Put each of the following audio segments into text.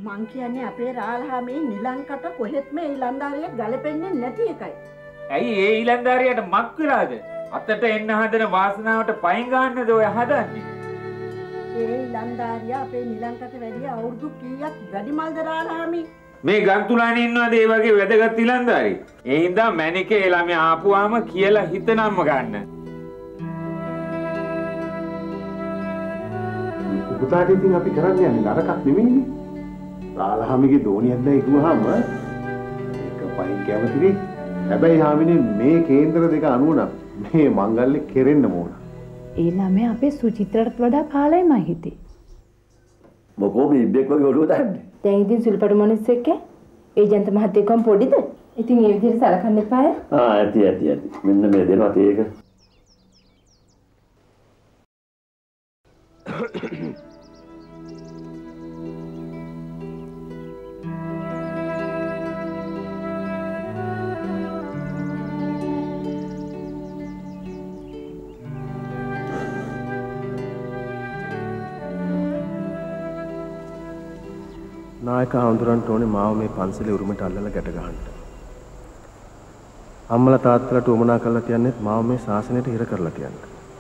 මං කියන්නේ අපේ රාලහා මේ නිලංකට කොහෙත්ම ඊලන්දාරිය ගලපෙන්නේ නැති එකයි. ඇයි ඒ ඊලන්දාරියට මක් වෙලාද? අතට එන්න හදන වාසනාවට පයින් ගන්නද ඔය හදන්නේ? ඒ ඊලන්දාරිය අපේ නිලංකට වැඩි අවුරුදු කීයක් වැඩිමල්ද රාලහාමි? මේ ගන්තුලානේ ඉන්නවද ඒ වගේ වැදගත් ඊලන්දාරි? ඒ හින්දා මැනිකේ ළමයා ආපුවාම කියලා හිතනම්ම ගන්න. පුතාට ඉතින් අපි කරන්නේ නරකක් නෙමෙයිනේ. රාලහාමිගේ දෝණියක් දැන් ඉදුවාම ඒක පයින් කැමතිනේ. හැබැයි හාමිනේ මේ කේන්දර දෙක අනුව නම් මේ මංගල්‍ය කෙරෙන්න ඕන. ඒ ළමයා අපේ සුචිත්‍රාට වඩා කාලයි මම හිතේ. මොකෝ මේ ඉබ්බෙක් වගේ ඔළුව දාන්නේ. දැන් ඉතින් සුල්පඩු මොනිස් එක්ක ඒජන්ත මහත්තයෙක්ම පොඩිද? ඉතින් ඒ විදිහට සලකන්න එපාය. ඇති. මෙන්න මේ දෙනවා තේක. නායක හඳුරන්ට ඕනේ මාව මේ පන්සලේ උරුමට අල්ලලා ගැට ගන්න. අම්මලා තාත්තලාට උමනා කරලා තියන්නේත් මාව මේ ශාසනයට හිර කරලා තියන්න.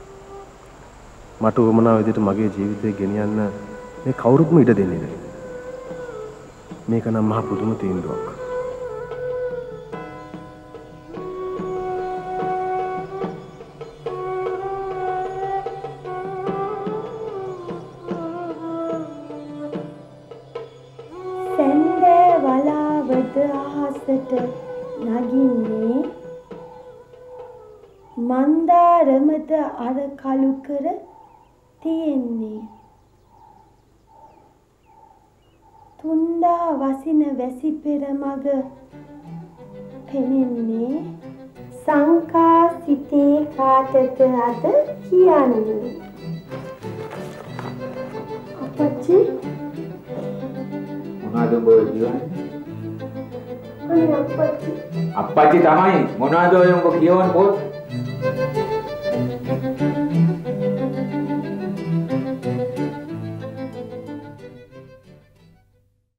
මට උමනා විදිහට මගේ ජීවිතේ ගෙනියන්න මේ කවුරුත්ම ඉඩ දෙන්නේ නැහැ. මේක නම් මහා පුදුම තීන්දුවක්. නගින්නේ මන්දාරමද අර කළු කර තියෙන්නේ තුන්දා වසින වැසි පෙර මග පෙනෙන්නේ සංකා සිතේ කාටද අද කියන්නේ අපච්චි මොනවද ඔබ කියන්නේ? අප්පච්චි තමයි මොනවද ඔය උඹ කියවන පොත්?